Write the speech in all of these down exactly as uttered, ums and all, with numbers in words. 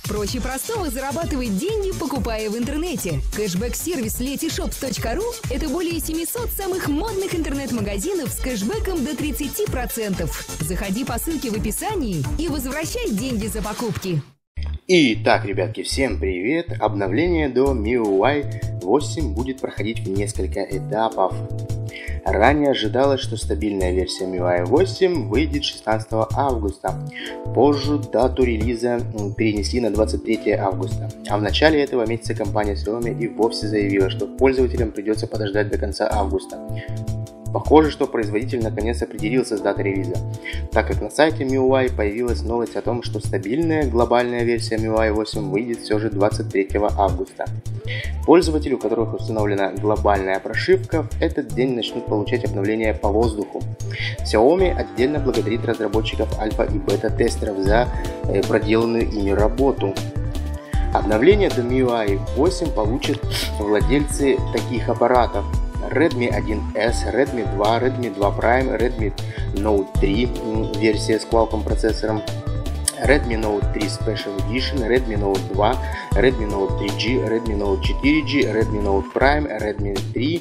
Проще простого зарабатывать деньги, покупая в интернете. Кэшбэк-сервис летишопс точка ру – это более семисот самых модных интернет-магазинов с кэшбэком до тридцати процентов. Заходи по ссылке в описании и возвращай деньги за покупки. Итак, ребятки, всем привет! Обновление до эм ай ю ай восемь будет проходить в несколько этапов. Ранее ожидалось, что стабильная версия эм ай ю ай восемь выйдет шестнадцатого августа. Позже дату релиза перенесли на двадцать третье августа. А в начале этого месяца компания Xiaomi и вовсе заявила, что пользователям придется подождать до конца августа. Похоже, что производитель наконец определился с датой релиза, так как на сайте эм ай ю ай появилась новость о том, что стабильная глобальная версия эм ай ю ай восемь выйдет все же двадцать третьего августа. Пользователи, у которых установлена глобальная прошивка, в этот день начнут получать обновления по воздуху. Xiaomi отдельно благодарит разработчиков альфа и бета-тестеров за проделанную ими работу. Обновление до эм ай ю ай восемь получат владельцы таких аппаратов: Redmi один эс, Redmi два, Redmi два Prime, Redmi Note три версия с Qualcomm процессором, Redmi Note три Special Edition, Redmi Note два, Redmi Note три джи, Redmi Note четыре джи, Redmi Note Prime, Redmi три,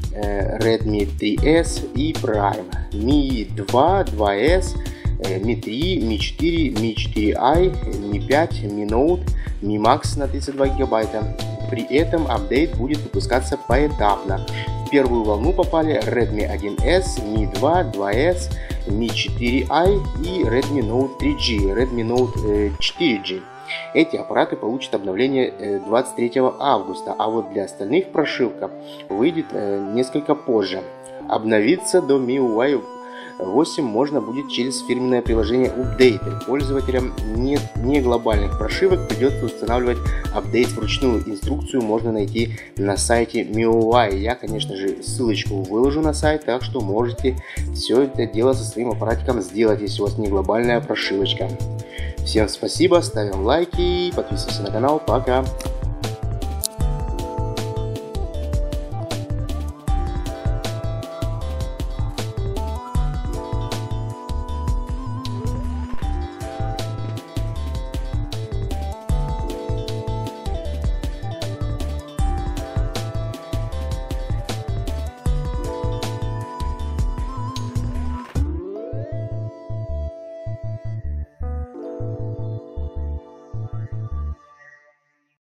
Redmi три эс и Prime, ми два, два эс, ми три, ми четыре, ми четыре ай, ми пять, ми Note, ми Max на тридцать два гигабайта. При этом апдейт будет выпускаться поэтапно. В первую волну попали Redmi один эс, ми два, два эс, ми четыре ай и Redmi Note три джи, Redmi Note четыре джи. Эти аппараты получат обновление двадцать третьего августа, а вот для остальных прошивка выйдет несколько позже. Обновиться до эм ай ю ай восемь можно будет через фирменное приложение Updater. Пользователям не, не глобальных прошивок придется устанавливать апдейт вручную. Инструкцию можно найти на сайте эм ай ю ай. Я, конечно же, ссылочку выложу на сайт, так что можете все это дело со своим аппаратиком сделать, если у вас не глобальная прошивочка. Всем спасибо, ставим лайки, подписывайтесь на канал, пока!